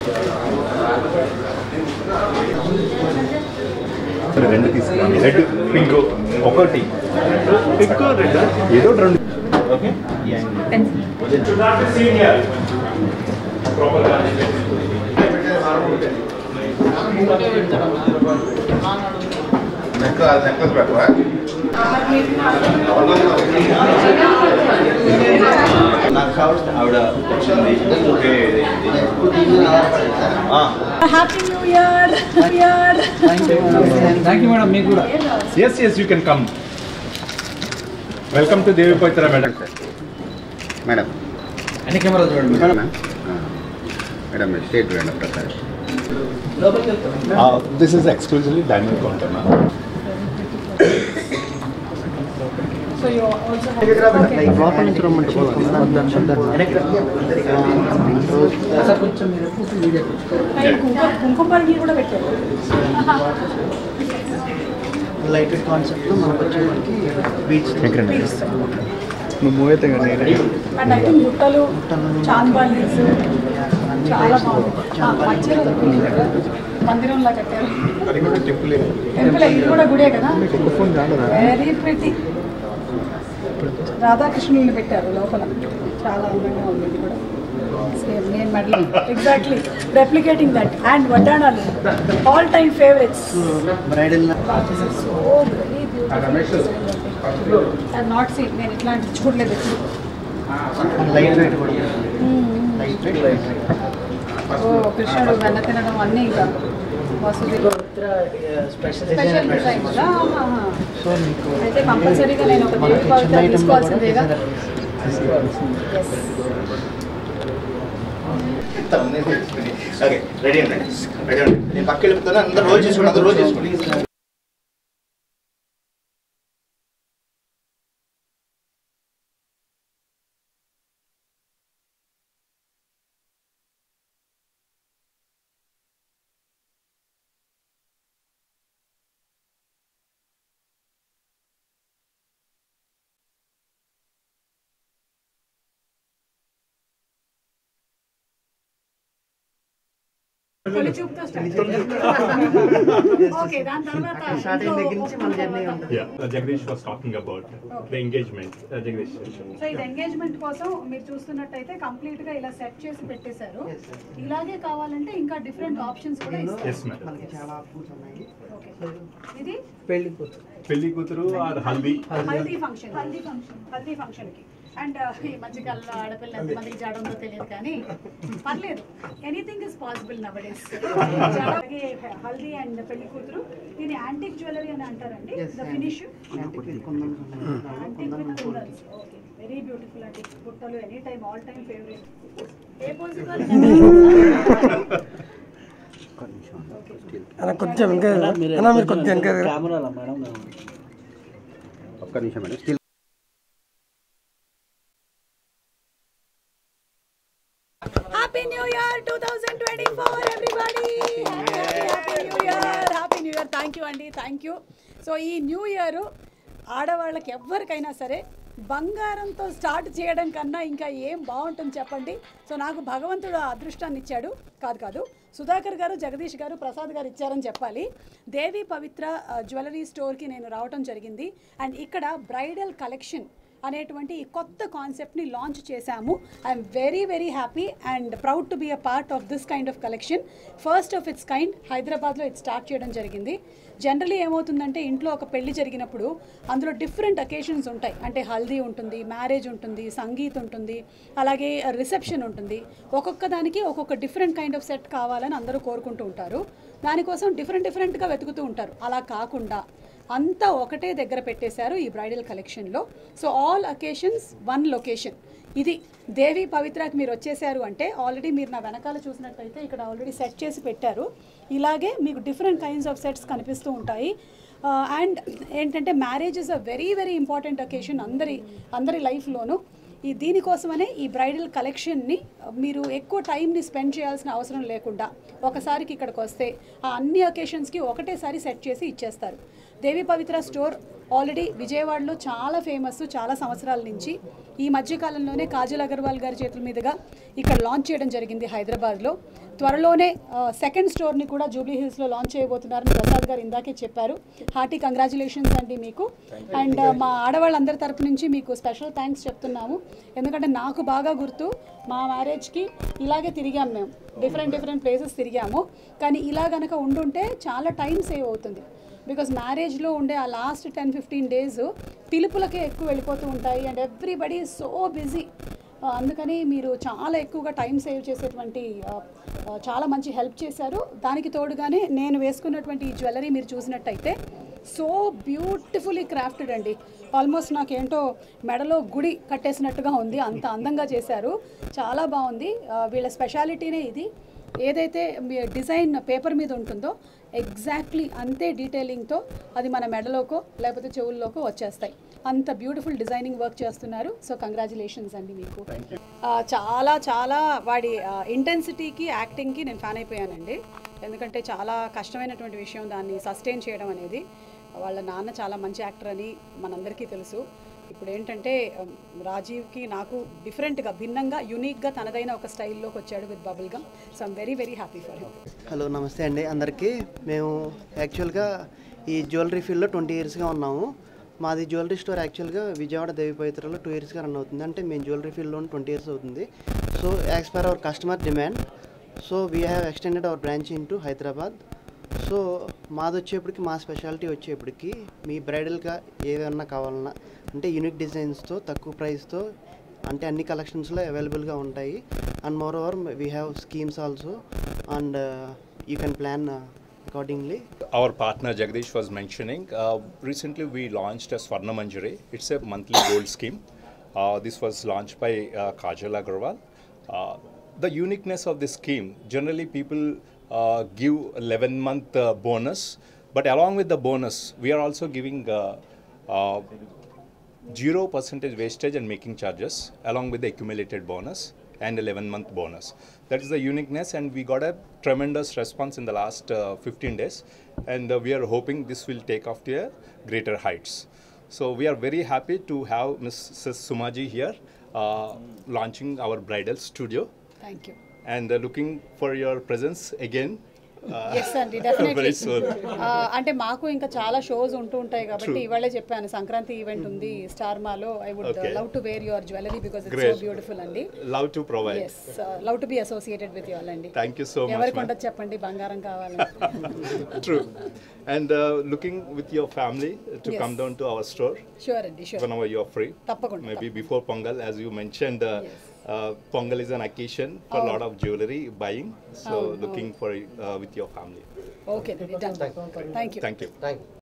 రెండు తీసుకోండి. Red pink ఒకటి, పింక్ రెడ్ ఏదో రెండు. Okay Happy New Year! Thank you, madam. Me kuda. Yes, you can come. Welcome to Devi Pavitra, madam. Madam. Any camera chudandi. Madam, state brand of Prakash. This is exclusively diamond counter, ma'am. So you also have కుంకుమపల్లి కూడా పెట్టారు. Light concept మనకు వచ్చేసరికి beach move అయితే కానీ and I think గుట్టలు చాంద్బాలీస్ చాలా బాగుంది. మందిరంలా కట్టారు. టెంపుల్ ఇది కూడా గుడే కదా. Very pretty. రాధాకృష్ణుల్ని పెట్టారు లోపల. చాలా అందంగా ఉంది ఇది కూడా. సేమ్ నేను medal exactly replicating that. And వడ్డాణాలు all time favourites. Bridal so very beautiful. And not seen, నేను ఇట్లాంటి చూడలేదు ఎప్పుడు. లైట్ వెయిట్ కూడా లైట్ వెయిట్. ఓ కృష్ణుడు వెన్న తినడం అన్నీ ఇంకా వసతి స్పెషల్ డిజైన్ కదా. అయితే కంపల్సరీగా నేను ఒక దేవి పవిత్ర తీసుకోవాల్సిందేగా. ఓకే రెడీ అండి, రెడీ అండి. నేను పక్క వెళ్ళిపోతాను. అందరూ రోజు చేసుకోండి, అందరూ రోజు చేసుకోండి. తొలి చూపుతో స్టార్ట్. ఓకే, దాని తర్వాత స్టార్టింగ్ దగ్గర నుంచి మన జర్నీ ఉంటుంది. Jagdish was talking about the engagement. Jagdish. So ఇది ఎంగేజ్మెంట్ కోసం మీరు చూస్తున్నట్టయితే కంప్లీట్ గా ఇలా సెట్ చేసి పెట్టేశారు. ఇలాగే కావాలంటే ఇంకా డిఫరెంట్ ఆప్షన్స్ కూడా ఇస్తారు. Yes, madam. మనకి చాలా ఆప్షన్స్ ఉన్నాయి. ఓకే, ఇది పెళ్లి కూతురు ఆర్ హల్దీ ఫంక్షన్ కి. అండ్ ఈ మధ్యకాలంలో ఆడపిల్ల ఎంతమందికి జాడ ఉందో తెలియదు కానీ పర్లేదు, anything is possible nowadays. అలాగే హల్దీ అండ్ పెళ్లి కూతురు. దీన్ని యాంటిక్ జ్యువెలరీ అని అంటారండి. The finish antique with kundans. Okay, very beautiful అండి. బుట్టలు any time all time favourite. ఏ పాసిబుల్ కొంచెం ఇంకా మీరు కొంచెం ఇంకా కెమెరాలో మేడం ఒక్క నిమిషం madam. Still Happy New Year 2024 everybody. Happy New Year. Thank you అండి, థ్యాంక్ యూ. సో ఈ న్యూ ఇయర్ ఆడవాళ్ళకి ఎవరికైనా సరే బంగారంతో స్టార్ట్ చేయడం కన్నా ఇంకా ఏం బాగుంటుంది చెప్పండి. సో నాకు భగవంతుడు అదృష్టాన్ని ఇచ్చాడు. కాదు సుధాకర్ గారు, జగదీష్ గారు, ప్రసాద్ గారు ఇచ్చారని చెప్పాలి. దేవి పవిత్ర జ్యువెలరీ స్టోర్కి నేను రావటం జరిగింది. అండ్ ఇక్కడ బ్రైడల్ కలెక్షన్ అనేటువంటి ఈ కొత్త కాన్సెప్ట్ని లాంచ్ చేశాము. I'm very happy and proud to be a part of this kind of collection. First of its kind హైదరాబాద్లో ఇది స్టార్ట్ చేయడం జరిగింది. జనరలీ ఏమవుతుందంటే ఇంట్లో ఒక పెళ్లి జరిగినప్పుడు అందులో డిఫరెంట్ అకేషన్స్ ఉంటాయి. అంటే హల్దీ ఉంటుంది, మ్యారేజ్ ఉంటుంది, సంగీత్ ఉంటుంది, అలాగే రిసెప్షన్ ఉంటుంది. ఒక్కొక్క దానికి ఒక్కొక్క డిఫరెంట్ కైండ్ ఆఫ్ సెట్ కావాలని అందరూ కోరుకుంటూ ఉంటారు. దానికోసం డిఫరెంట్గా వెతుకుతూ ఉంటారు. అలా కాకుండా అంతా ఒకటే దగ్గర పెట్టేశారు ఈ బ్రైడల్ కలెక్షన్లో. So all occasions one location. ఇది దేవి పవిత్రకి మీరు వచ్చేసారు అంటే ఆల్రెడీ మీరు నా వెనకాల చూసినట్టయితే ఇక్కడ ఆల్రెడీ సెట్ చేసి పెట్టారు. ఇలాగే మీకు డిఫరెంట్ కైండ్స్ ఆఫ్ సెట్స్ కనిపిస్తూ ఉంటాయి. అండ్ ఏంటంటే marriage is a very important occasion అందరి లైఫ్లోనూ. దీనికోసమనే ఈ బ్రైడల్ కలెక్షన్ని మీరు ఎక్కువ టైంని స్పెండ్ చేయాల్సిన అవసరం లేకుండా ఒకసారికి ఇక్కడికి వస్తే ఆ అన్ని అకేషన్స్కి ఒకటేసారి సెట్ చేసి ఇచ్చేస్తారు. దేవి పవిత్ర స్టోర్ ఆల్రెడీ విజయవాడలో చాలా ఫేమస్ చాలా సంవత్సరాల నుంచి. ఈ మధ్యకాలంలోనే కాజల్ అగర్వాల్ గారి చేతుల మీదుగా ఇక్కడ లాంచ్ చేయడం జరిగింది హైదరాబాద్లో. త్వరలోనే సెకండ్ స్టోర్ని కూడా జూబ్లీ హిల్స్లో లాంచ్ చేయబోతున్నారని ప్రసాద్ గారు ఇందాకే చెప్పారు. హార్టీ కంగ్రాచులేషన్స్ అండి మీకు. అండ్ మా ఆడవాళ్ళందరి తరపు నుంచి మీకు స్పెషల్ థ్యాంక్స్ చెప్తున్నాము. ఎందుకంటే నాకు బాగా గుర్తు, మా మ్యారేజ్కి ఇలాగే తిరిగాము మేము, డిఫరెంట్ ప్లేసెస్ తిరిగాము. కానీ ఇలా కనుక ఉండుంటే చాలా టైం సేవ్ అవుతుంది. బికాజ్ మ్యారేజ్లో ఉండే ఆ లాస్ట్ 10-15 డేస్ పిలుపులకే ఎక్కువ వెళ్ళిపోతూ ఉంటాయి and everybody is so busy. అందుకని మీరు చాలా ఎక్కువగా టైం సేవ్ చేసేటువంటి చాలా మంచి హెల్ప్ చేశారు. దానికి తోడుగానే నేను వేసుకున్నటువంటి ఈ జ్యువెలరీ మీరు చూసినట్టయితే సో బ్యూటిఫుల్లీ క్రాఫ్టెడ్ అండి. ఆల్మోస్ట్ నాకేంటో మెడలో గుడి కట్టేసినట్టుగా ఉంది, అంత అందంగా చేశారు. చాలా బాగుంది. వీళ్ళ స్పెషాలిటీనే ఇది. ఏదైతే మీ డిజైన్ పేపర్ మీద ఉంటుందో ఎగ్జాక్ట్లీ అంతే డీటెయిలింగ్తో అది మన మెడలోకో లేకపోతే చెవుల్లోకో వచ్చేస్తాయి. అంత బ్యూటిఫుల్ డిజైనింగ్ వర్క్ చేస్తున్నారు. సో కంగ్రాచులేషన్స్ అండి మీకు. చాలా వాడి ఇంటెన్సిటీకి యాక్టింగ్కి నేను ఫ్యాన్ అయిపోయానండి. ఎందుకంటే చాలా కష్టమైనటువంటి విషయం దాన్ని సస్టైన్ చేయడం అనేది. వాళ్ళ నాన్న చాలా మంచి యాక్టర్ అని మనందరికీ తెలుసు. ఇప్పుడు ఏంటంటే రాజీవ్కి నాకు డిఫరెంట్గా భిన్నంగా యూనిక్గా తనదైన ఒక స్టైల్లోకి వచ్చాడు with bubble gum. So I'm very happy for him. Hello, నమస్తే అండి అందరికీ. మేము యాక్చువల్గా ఈ జ్యువెలరీ ఫీల్డ్లో 20 ఇయర్స్గా ఉన్నాము. మాది జ్యువెలరీ స్టోర్ యాక్చువల్గా విజయవాడ దేవిపవిత్రలో 2 ఇయర్స్గా రన్ అవుతుంది. అంటే మేము జ్యువెలరీ ఫీల్డ్లో 20 ఇయర్స్ అవుతుంది. So as per our customer demand, so we have extended our branch in to Hyderabad. So మాది వచ్చేప్పటికి, మా స్పెషాలిటీ వచ్చేప్పటికి మీ బ్రైడల్గా ఏదన్నా కావాలన్నా అంటే యూనిక్ డిజైన్స్తో తక్కువ ప్రైస్తో అంటే అన్ని కలెక్షన్స్లో అవైలబుల్గా ఉంటాయి. And moreover we have schemes also and you can plan accordingly. Our partner Jagdish was mentioning, recently we launched a Swarna Manjari. It's a monthly gold scheme. This was launched by Kajal Agarwal. The uniqueness of this scheme, generally people give 11-month bonus, but along with the bonus, we are also giving 0% wastage and making charges along with the accumulated bonus and 11-month bonus. That is the uniqueness, and we got a tremendous response in the last 15 days, and we are hoping this will take off to a greater heights. So we are very happy to have Mrs. Sumaji here launching our bridal studio. Thank you. And looking for your presence again. Yes అండి, definitely. Very soon. అంటే మాకు ఇంకా చాలా shows ఉంటూ ఉంటాయి కాబట్టి ఇవాళే చెప్పాను సంక్రాంతి ఈవెంట్ ఉంది స్టార్ మాలో. I would love to wear your jewellery because it's so beautiful అండి. Love to provide. Yes, love to be associated with you all అండి. Thank you so much. ఎవరికి ఉండదు చెప్పండి బంగారం కావాలని. True. And looking with your family to Yes. come down to our store sure అండి, sure. whenever you are free. తప్పకుండా. Maybe before Pongal, as you mentioned, Pongal is an occasion for a lot of jewelry buying. So looking for with your family. Okay అండి, done. Thank you. Thank you.